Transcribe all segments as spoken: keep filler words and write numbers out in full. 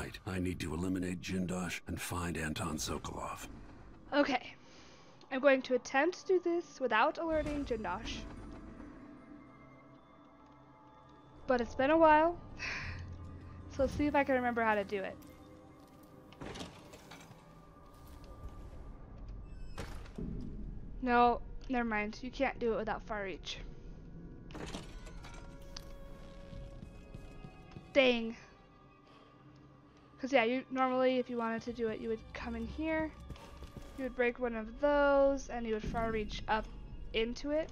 right. I need to eliminate Jindosh and find Anton Sokolov. Okay. I'm going to attempt to do this without alerting Jindosh. But it's been a while, so let's see if I can remember how to do it. No, never mind. You can't do it without far reach. Dang. Because yeah, you normally if you wanted to do it, you would come in here, you would break one of those, and you would far reach up into it.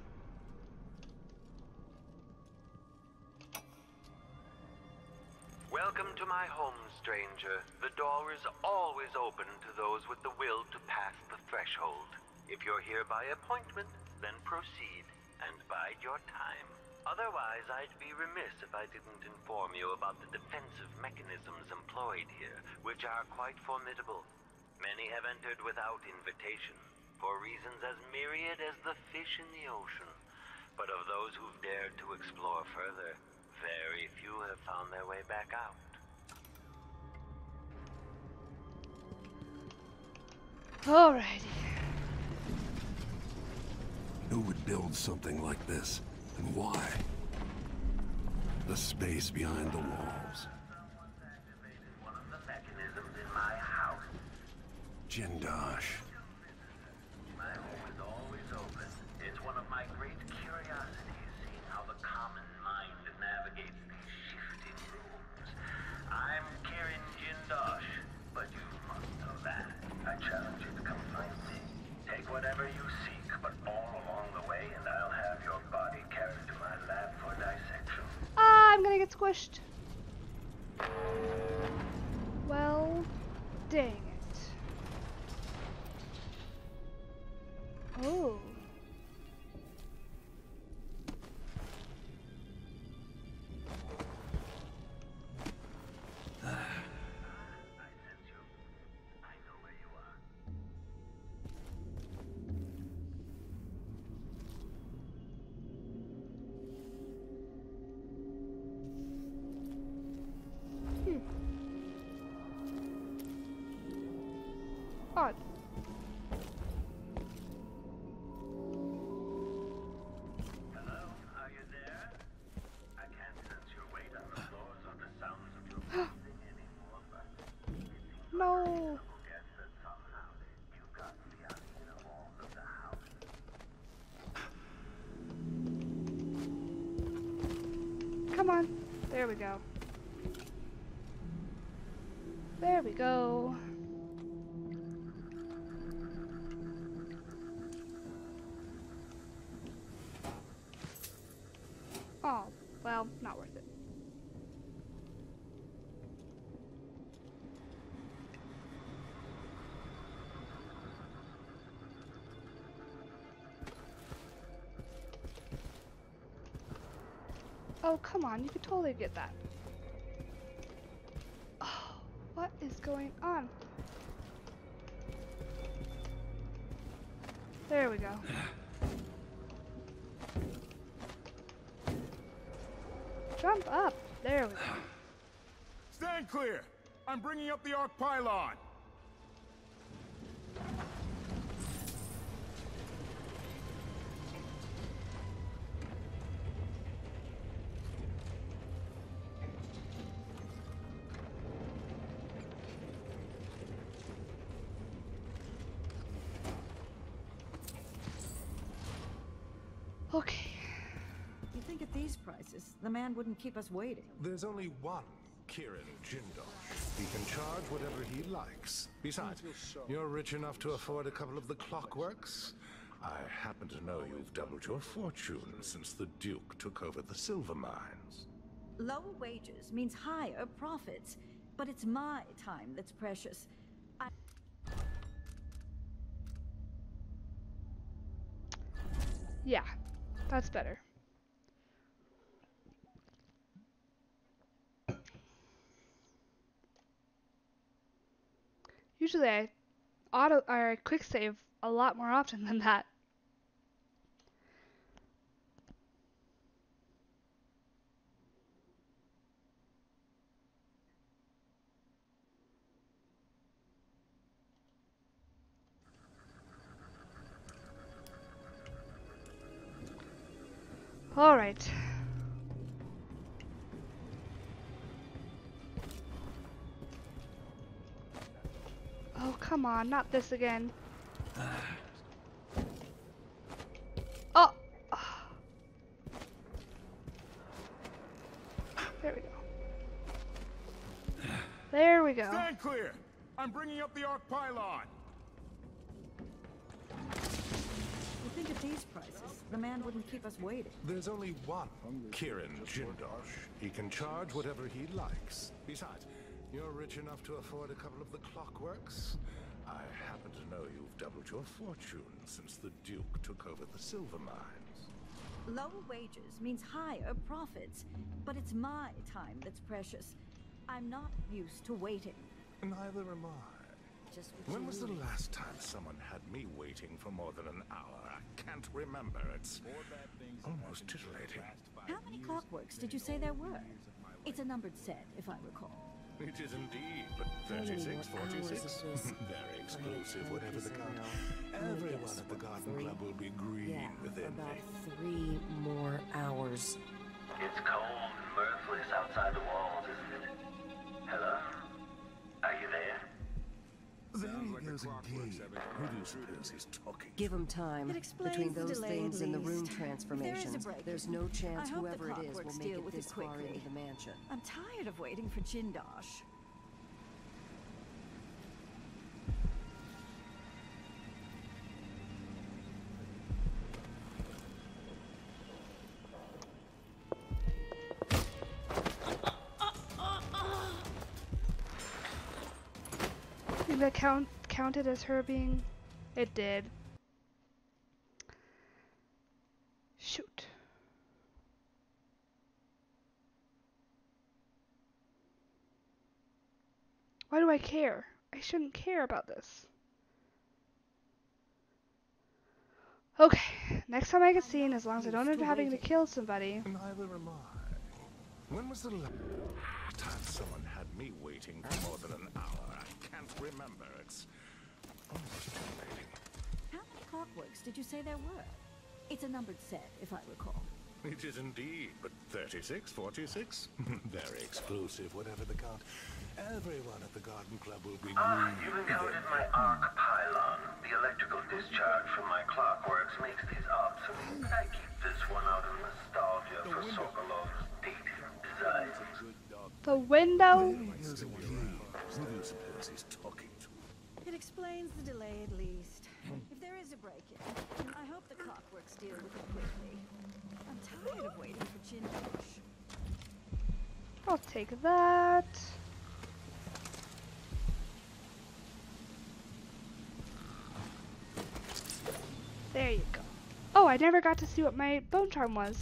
Welcome to my home, stranger. The door is always open to those with the will to pass the threshold. If you're here by appointment, then proceed and bide your time. Otherwise, I'd be remiss if I didn't inform you about the defensive mechanisms employed here, which are quite formidable. Many have entered without invitation, for reasons as myriad as the fish in the ocean. But of those who've dared to explore further, very few have found their way back out. Alrighty. Who would build something like this? And why? The space behind the walls. Someone's activated one of the mechanisms in my house. Jindosh. My home is always open. It's one of my great curiosities, seeing how the common mind navigates these shifting rooms. I'm Kirin Jindosh, but you must know that. I challenge you to come find me. Take whatever you seek, but all along the way, and I'll have your body carried to my lab for dissection. Ah, I'm gonna get squished. Well, dang it. Oh. I sense you. I know where you are. Hmm. Odd. Hello? Are you there? I can't sense your weight on the floors or the sounds of your breathing anymore, but it seems No. reasonable guess that somehow you got me out in the halls of the house. Come on. There we go. There we go. Oh, well, not worth it. Oh, come on, you could totally get that. Oh, what is going on? There we go. Jump up. There we go. Stand clear! I'm bringing up the arc pylon! Okay. You think at these prices, the man wouldn't keep us waiting. There's only one Kirin Jindosh. He can charge whatever he likes. Besides, you're rich enough to afford a couple of the clockworks. I happen to know you've doubled your fortune since the Duke took over the silver mines. Lower wages means higher profits, but it's my time that's precious. I Yeah, that's better. Usually I auto or I quick save a lot more often than that. All right. Oh, come on, not this again. Oh! There we go. There we go. Stand clear! I'm bringing up the arc pylon! You think at these prices, the man wouldn't keep us waiting. There's only one Kirin Jindosh. He can charge whatever he likes. Besides, you're rich enough to afford a couple of the clockworks. I happen to know you've doubled your fortune since the Duke took over the silver mines. Lower wages means higher profits, but it's my time that's precious. I'm not used to waiting. Neither am I. Just When was the last time someone had me waiting for more than an hour? I can't remember. It's almost titillating. How many clockworks did you say there were? It's a numbered set, if I recall. It is indeed, but thirty-six, forty-six. Very exclusive, whatever the count. Everyone at the Garden Club will be green Yeah, within about me. three more hours. It's cold and mirthless outside the walls, isn't it? Hello? Are you there? There he goes again. Who do you suppose he's talking to? Give him time. It explains Between the those delay, things at and the room least. If there is a transformations, break-in, there's no chance I hope the whoever it is will clockworks make deal it with it this far quickly. into the mansion. I'm tired of waiting for Jindosh. Did that count counted as her being? It did. Shoot. Why do I care? I shouldn't care about this. Okay, next time I get seen, as long as I don't end up having to kill somebody. Neither am I. When was the last time someone had me waiting for more than an hour? I can't remember. It's almost titillating. How many clockworks did you say there were? It's a numbered set, if I recall. It is indeed, but thirty-six, forty-six? Very exclusive, whatever the count. Everyone at the Garden Club will be Ah, green you've within encountered me. my arc pylon. The electrical discharge from my clockworks makes these obsolete. I keep this one out of nostalgia for Sokolov's dated design. The window? There he goes again. Who do you suppose he's talking to? It explains the delay at least. If there is a break-in, I hope the clockworks deal with it quickly. I'm tired of waiting for Jindosh. I'll take that. There you go. Oh, I never got to see what my bone charm was.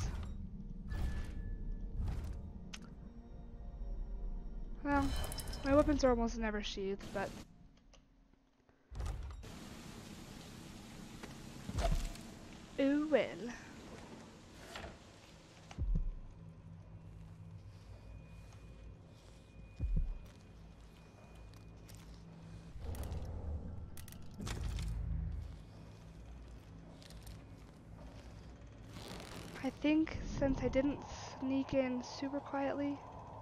Well, my weapons are almost never sheathed, but... Ooh, well. I think since I didn't sneak in super quietly,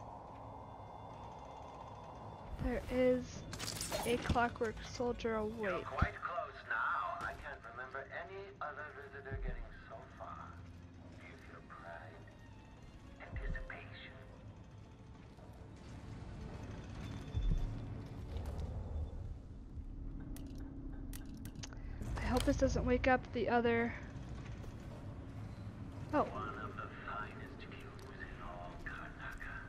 there is a clockwork soldier awake. You're quite close now. I can't remember any other visitor getting so far. Do you feel pride? Anticipation? I hope this doesn't wake up the other... Oh. One of the finest views in all Karnaca.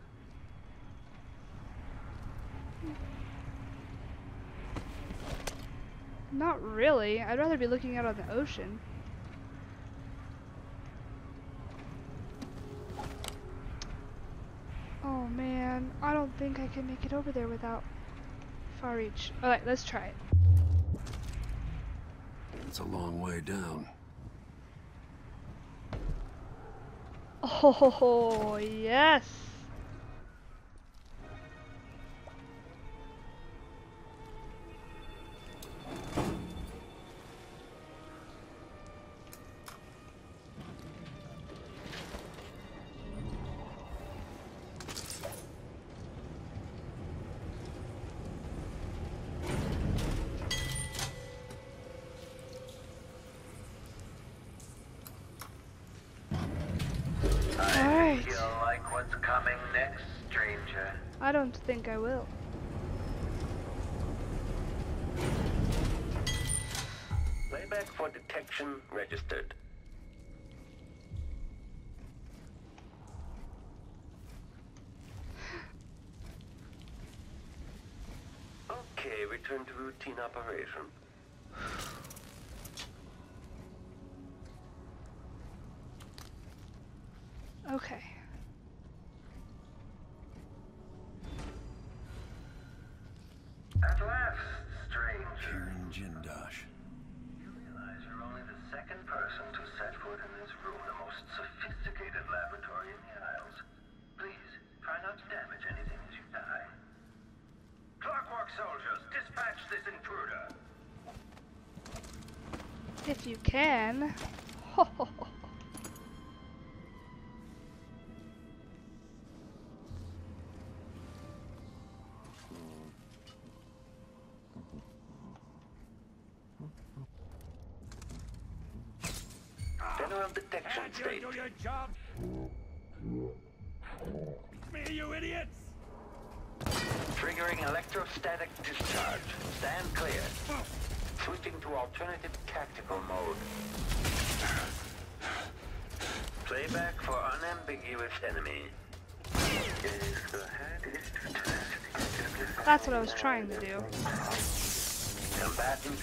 Not really. I'd rather be looking out on the ocean. Oh man, I don't think I can make it over there without far reach. Alright, let's try it. It's a long way down. Oh, yes! I don't think I will. Playback for detection registered. Okay, return to routine operation. Okay. At last, strange. Kieran Jindosh. You realize you're only the second person to set foot in this room, the most sophisticated laboratory in the Isles. Please, try not to damage anything as you die. Clockwork soldiers, dispatch this intruder. If you can. Ho ho ho. General detection state. Do your job. Me, you idiots! Triggering electrostatic discharge. Stand clear. Switching to alternative tactical mode. Playback for unambiguous enemy. That's what I was trying to do. Combatant.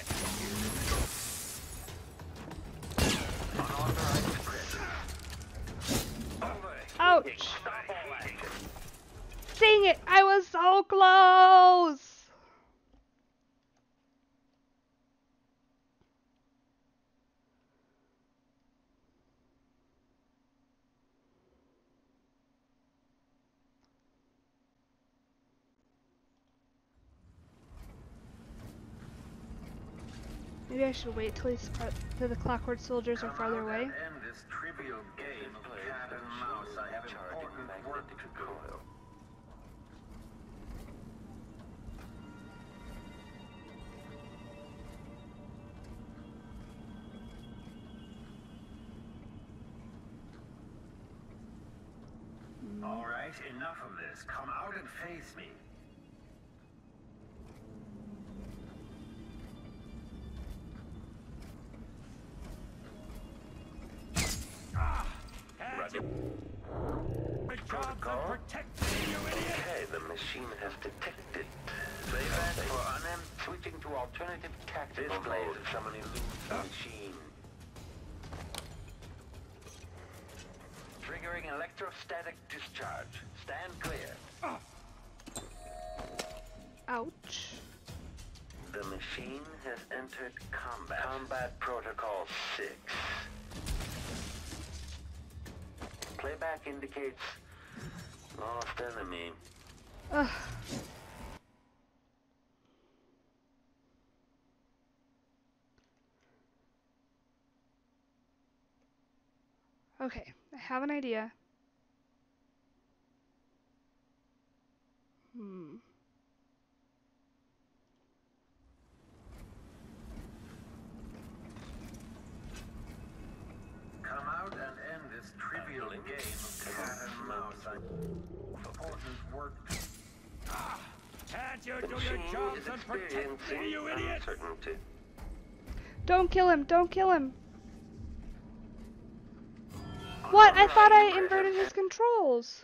Unauthorized presence. Over. Ouch! Stop all action. Dang it! I was so close! Maybe I should wait till, he's till the Clockwork soldiers are farther away. End this trivial game of cat and mouse. I have important work to do. All right, enough of this. Come out and face me. Protocol. Protect me, you idiot! Okay, the machine has detected. Playback for unem switching to alternative tactical mode. Someone eludes the machine. Triggering electrostatic discharge. Stand clear. Ouch. The machine has entered combat. Combat Protocol six. Playback indicates lost enemy. Ugh. Okay, I have an idea. Hmm. Come out and end this trivial game of cat and mouse. Supporters work. Can't you do your jobs and protect me, you idiot! Uncertainty. Don't kill him! Don't kill him! What? I thought I inverted his controls!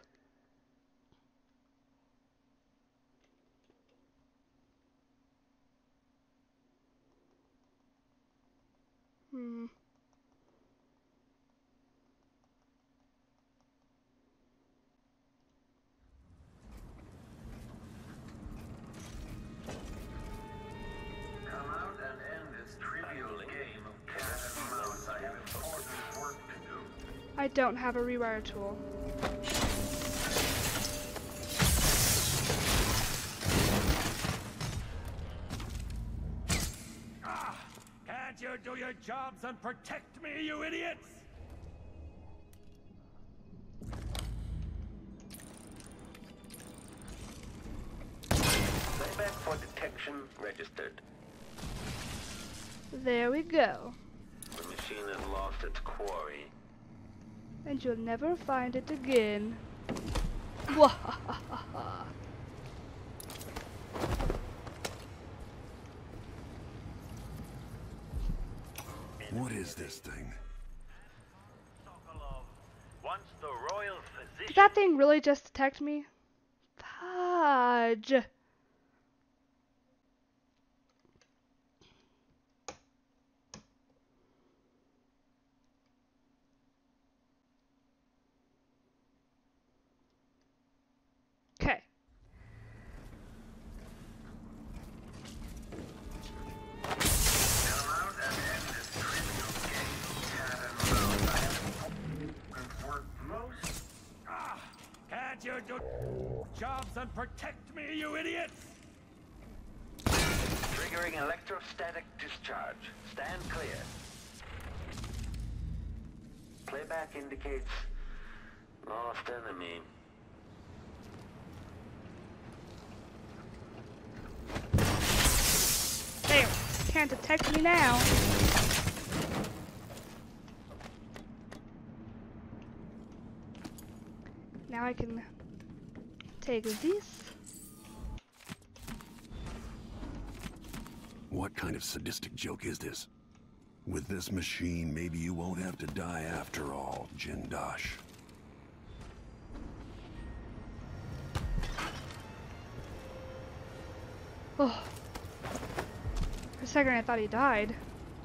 Hmm. Come out and end this trivial game of cat and mouse. I have important work to do. I don't have a rewire tool. Can't you do your jobs and protect me, you idiots! Playback for detection registered. There we go. The machine has lost its quarry. And you'll never find it again. Wahahaha. What is this thing? Sokolov, once the royal physician. Did that thing really just detect me? Fudge. Okay. Ah, can't you do jobs and protect me, you idiot? Triggering electrostatic discharge. Stand clear. Playback indicates lost enemy. There. Can't detect me now. Now I can take this. What kind of sadistic joke is this? With this machine, maybe you won't have to die after all, Jindosh. Oh. For a second I thought he died.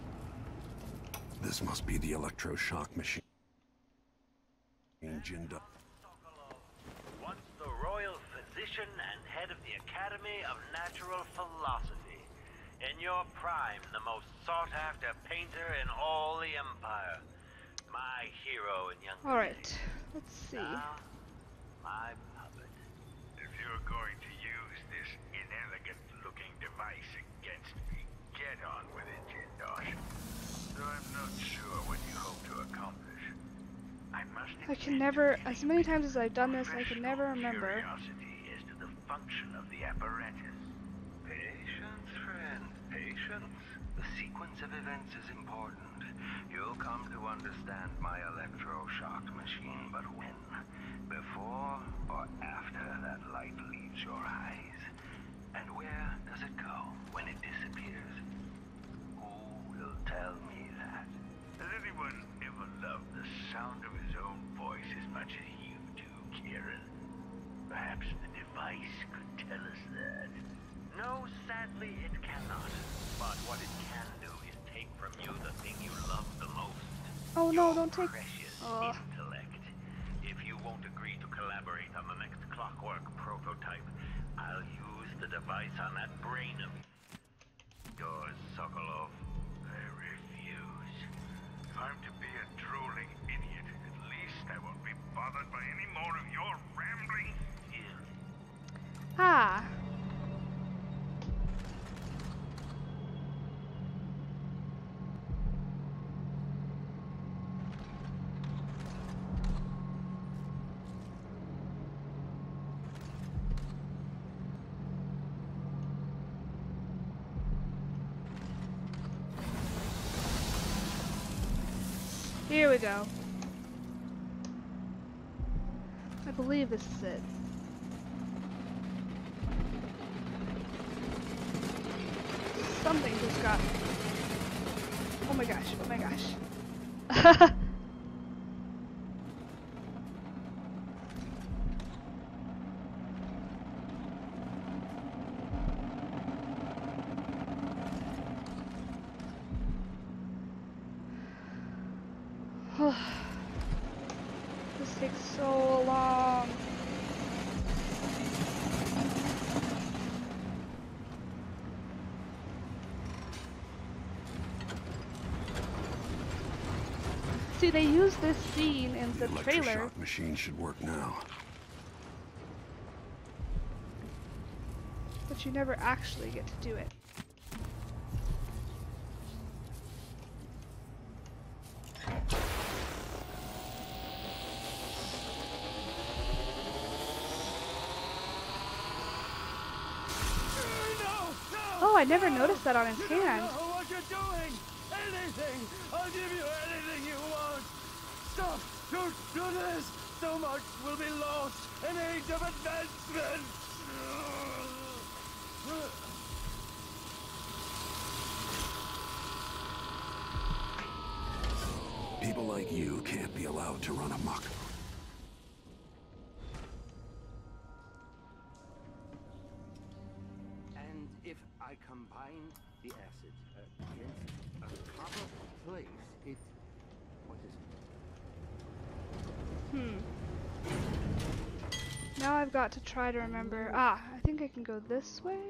This must be the electroshock machine. Jindosh. Sokolov, once the royal physician and head of the Academy of Natural Philosophy. In your prime, the most sought-after painter in all the Empire. My hero in young Alright, days. let's see. Now, my puppet. If you're going to use this inelegant-looking device against me, get on with it, Jindosh. Though I'm not sure what you hope to accomplish. I must I can admit never, to as many times as I've done this, I can never professional remember. Curiosity as to the function of the apparatus. Patience, friend, patience. The sequence of events is important. You'll come to understand my electroshock machine, but when? Before or after that light leaves your eyes? And where does it go when it disappears? Who will tell me that? Has anyone ever loved the sound of his own voice as much as you do, Kieran? Perhaps the device could tell us that. No, sadly, it cannot. But what it can do is take from you the thing you love the most. Oh no, Your don't take. precious Oh. intellect. If you won't agree to collaborate on the next Clockwork prototype, I'll use the device on that brain of yours, Sokolov. I refuse. If I'm to be a drooling idiot, at least I won't be bothered by any more of your rambling theory. Ah. Here we go. I believe this is it. Something just got. Oh my gosh, oh my gosh. This takes so long. See, they use this scene in the The trailer, electroshock machine should work now. but you never actually get to do it. Oh, I never noticed that on his You don't hand. know what you're doing! Anything! I'll give you anything you want! Stop! Don't do this! so much will be lost. An age of advancement. People like you can't be allowed to run amok. And if I combine the acid uh, against a copper plate, it... what is it? Hmm. Now I've got to try to remember. Ah, I think I can go this way.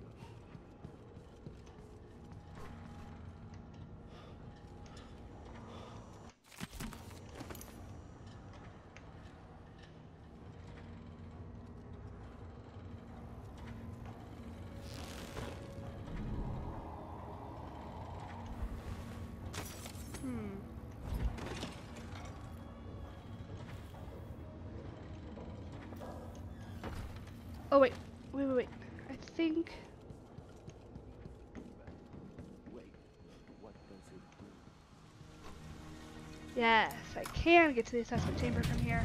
Oh wait, wait, wait, wait. I think. Wait, what does it do? Yes, I can get to the assessment chamber from here.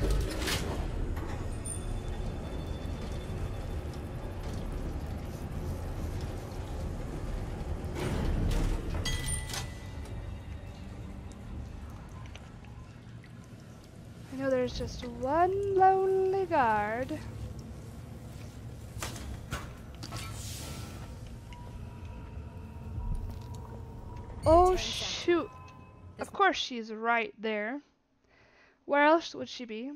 I know there's just one lonely guard. Oh shoot! Of course she's right there. Where else would she be?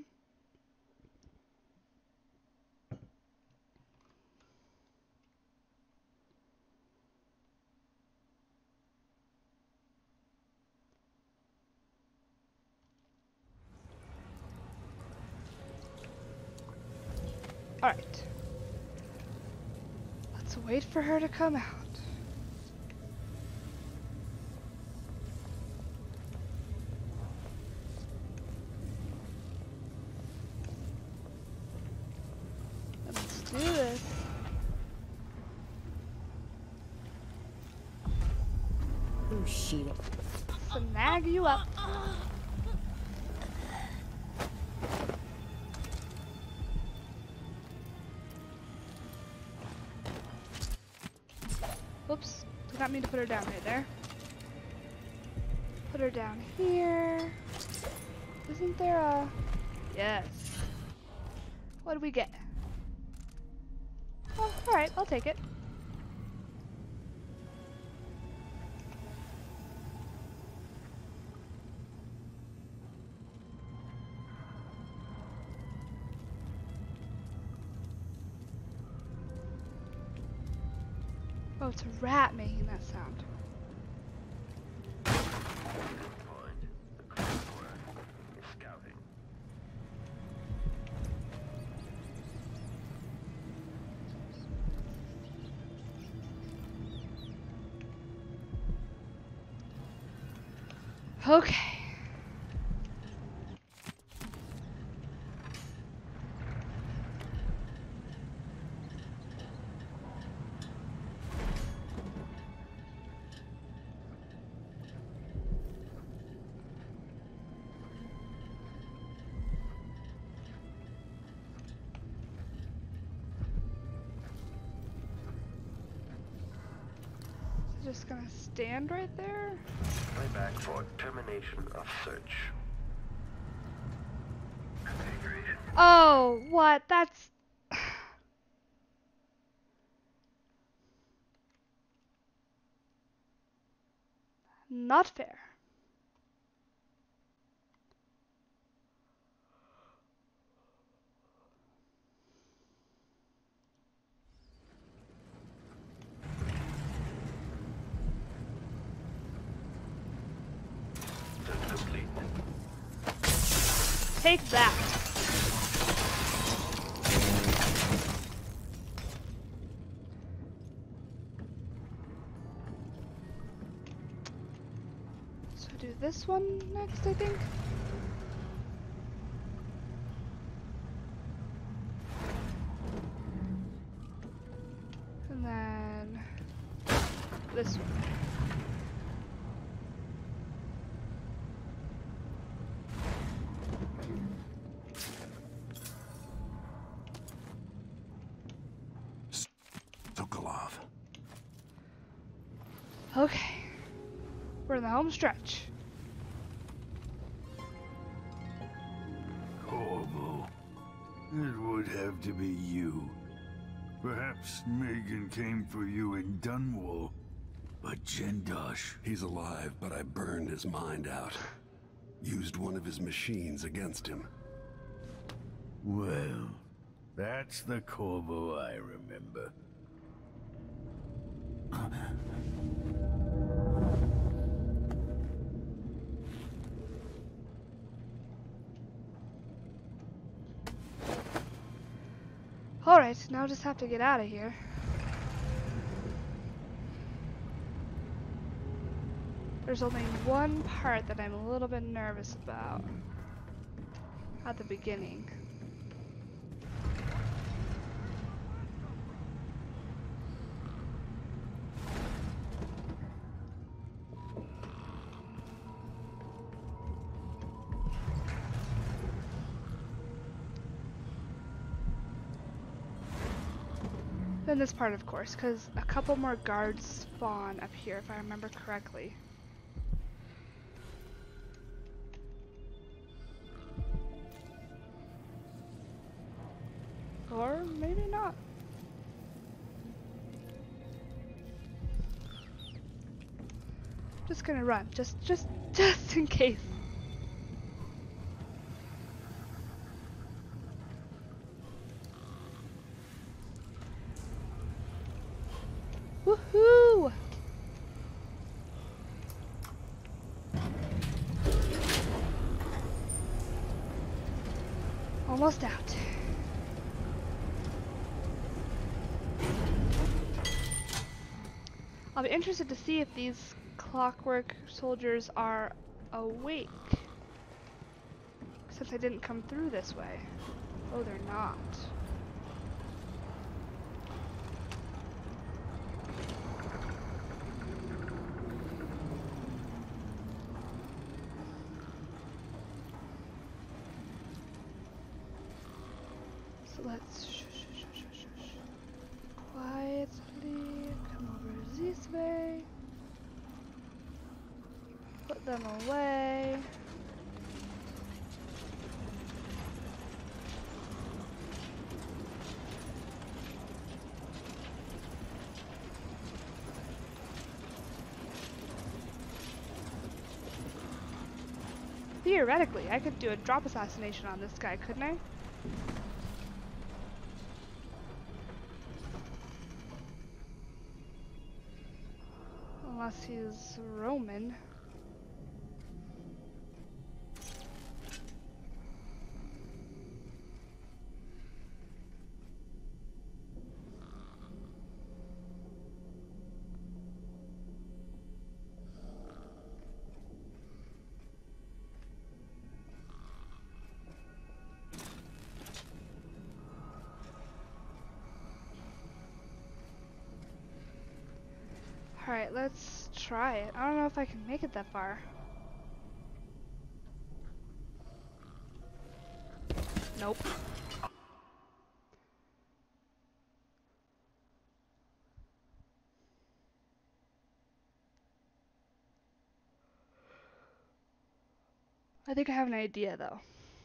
Alright. Let's wait for her to come out. Do this. Oh shit. Snag you up. Oops. Did not mean to put her down right there. Put her down here. Isn't there a... Yes. What do we get? Oh, alright, I'll take it. Oh, it's a rat making that sound. Okay. Just gonna stand right there? Playback for termination of search. Configuration. Oh, what? That's... not fair. Take that. So do this one next, I think. And then this one. in the home stretch. Corvo. It would have to be you. Perhaps Megan came for you in Dunwall. But Jindosh... He's alive, but I burned his mind out. Used one of his machines against him. Well, that's the Corvo I remember. Alright, now I just have to get out of here. There's only one part that I'm a little bit nervous about at the beginning. Then this part, of course, because a couple more guards spawn up here, if I remember correctly. Or maybe not. Just gonna run, just, just, just in case. Woohoo! Almost out. I'll be interested to see if these clockwork soldiers are awake, since I didn't come through this way. Oh, they're not. So let's shh, shh, shh, shh, shh, shh. Quietly come over this way. Put them away. Theoretically, I could do a drop assassination on this guy, couldn't I? Unless he's Roman. Alright, let's try it. I don't know if I can make it that far. Nope. I think I have an idea though.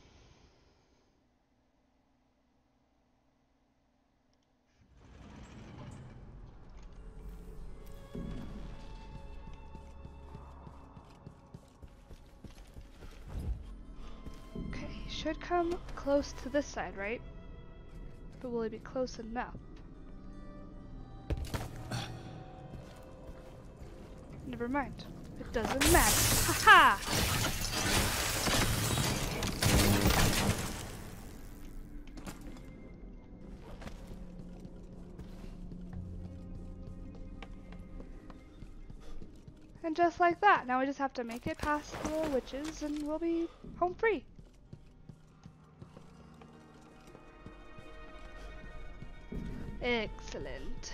Should come close to this side, right? But will it be close enough? Never mind. It doesn't matter. Haha! And just like that, now we just have to make it past the witches and we'll be home free. Excellent.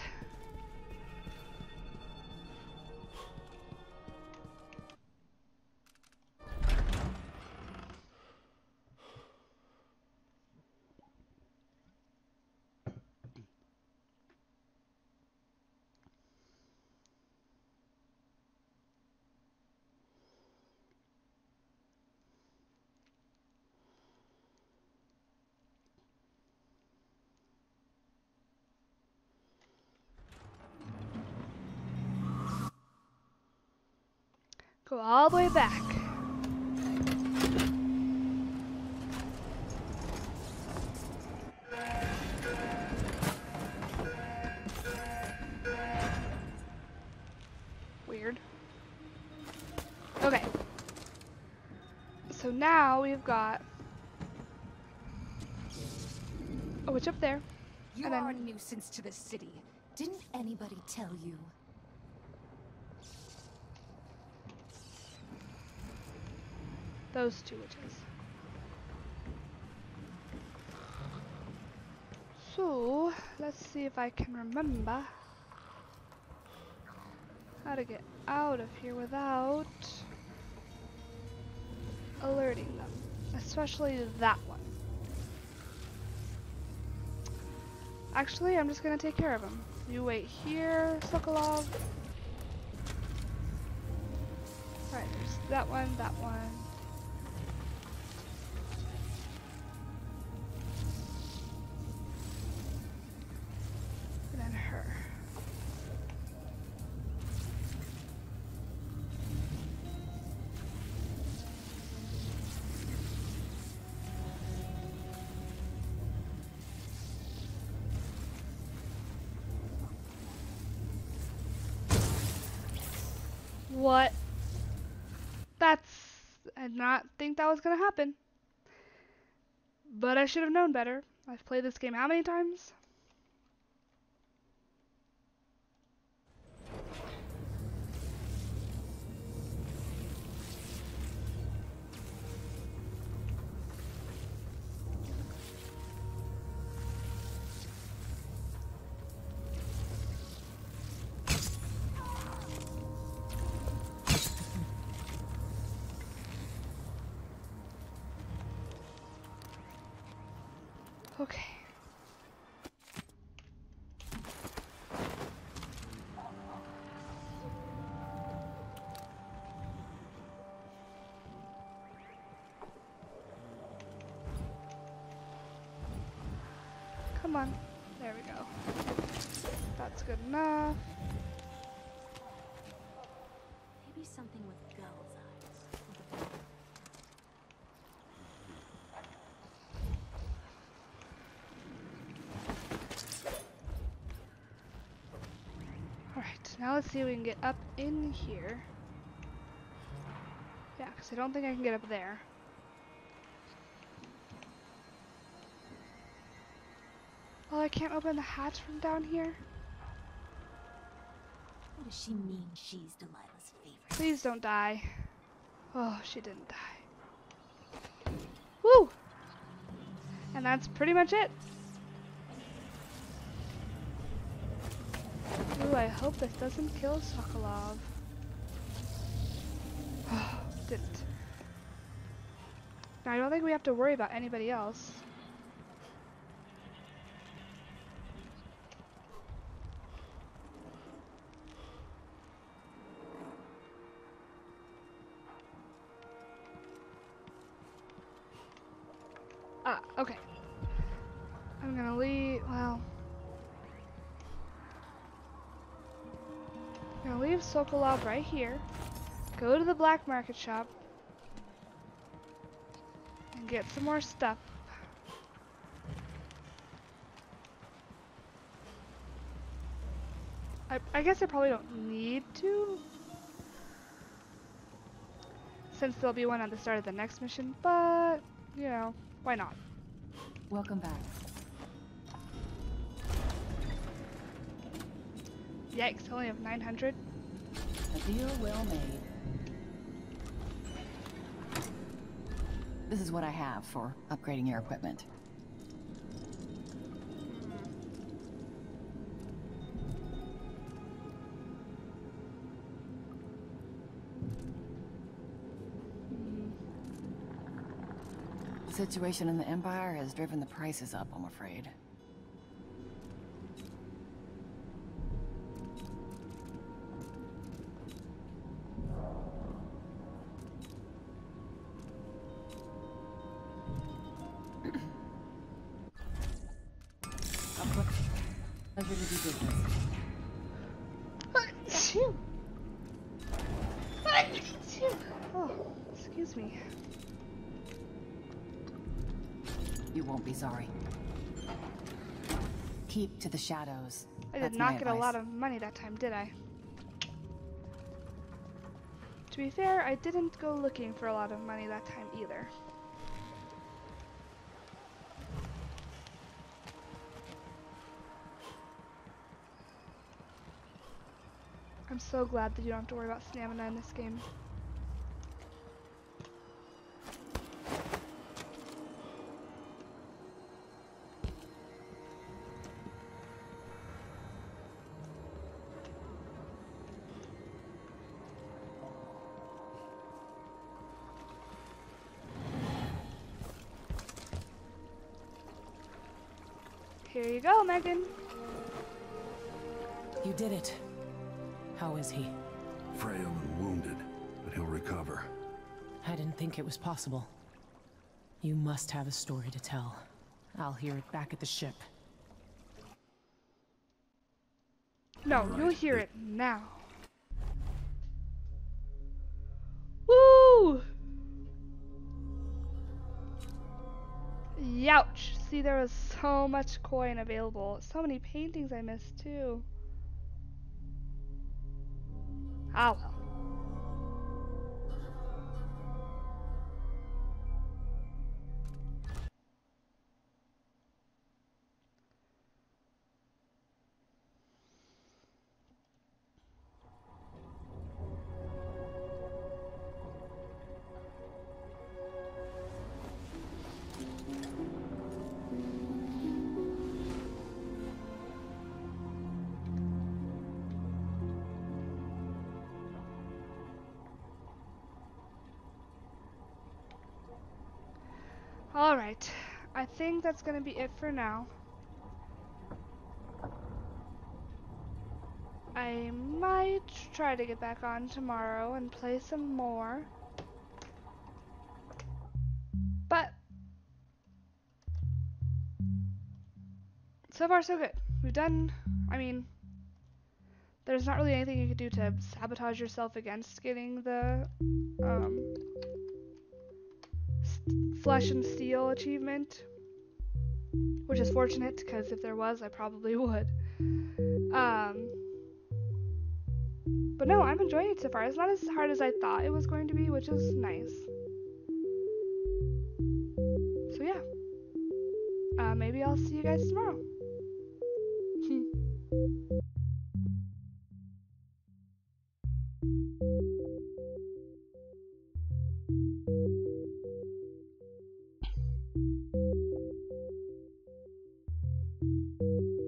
Go all the way back. Weird. Okay. So now we've got a witch up there. You and then are a nuisance to the city. Didn't anybody tell you? Those two witches. So, let's see if I can remember how to get out of here without alerting them. Especially that one. Actually, I'm just gonna take care of him. You wait here, Sokolov. Right, there's that one, that one. And then her. What? That's... I did not think that was gonna happen. But I should have known better. I've played this game how many times? Okay. Come on. There we go. That's good enough. Maybe something with girl's eyes. Alright, now let's see if we can get up in here. Yeah, because I don't think I can get up there. Oh, I can't open the hatch from down here? What does she mean she's Delilah's favorite? Please don't die. Oh, she didn't die. Woo! And that's pretty much it. Ooh, I hope this doesn't kill Sokolov. Oh, didn't. Now, I don't think we have to worry about anybody else. Ah, okay. I'm gonna leave, well... I'm gonna leave Sokolov right here. Go to the black market shop. And get some more stuff. I, I guess I probably don't need to. Since there'll be one at the start of the next mission, but, you know, why not? Welcome back. Yikes, only have nine hundred. A deal well made. This is what I have for upgrading your equipment. The situation in the Empire has driven the prices up, I'm afraid. Pleasure to do business. Phew. Oh, excuse me. You won't be sorry. Keep to the shadows. I did That's not my get a advice. lot of money that time, did I? To be fair, I didn't go looking for a lot of money that time either. I'm so glad that you don't have to worry about stamina in this game. Here you go, Megan. You did it. How is he? Frail and wounded, but he'll recover. I didn't think it was possible. You must have a story to tell. I'll hear it back at the ship. No, you'll hear it now. Woo! Youch! See, there was so much coin available. So many paintings I missed too. Ah well. Alright, I think that's gonna be it for now. I might try to get back on tomorrow and play some more. But so far so good. We've done, I mean, there's not really anything you could do to sabotage yourself against getting the um, Flesh and Steel achievement, which is fortunate because if there was, I probably would. Um, but no, I'm enjoying it so far. It's not as hard as I thought it was going to be, which is nice. So yeah, uh, maybe I'll see you guys tomorrow. Thank you.